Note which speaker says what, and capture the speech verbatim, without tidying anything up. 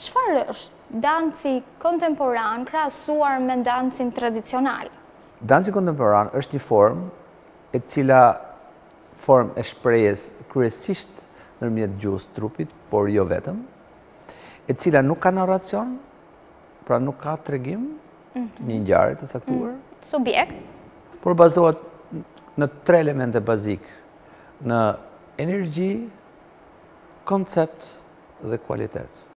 Speaker 1: çfarë është danci kontemporan krahasuar me dancin tradicional?
Speaker 2: Danci kontemporan është një formë e cila formë e shprehjes kryesisht nëpërmjet gjuhës trupit, por jo vetëm, e cila nuk ka narracion, pra nuk ka tregim, një ngjarje të caktuar,
Speaker 1: Subjekt.
Speaker 2: por bazohet në tre elemente bazik, në energji, koncept dhe kualitet.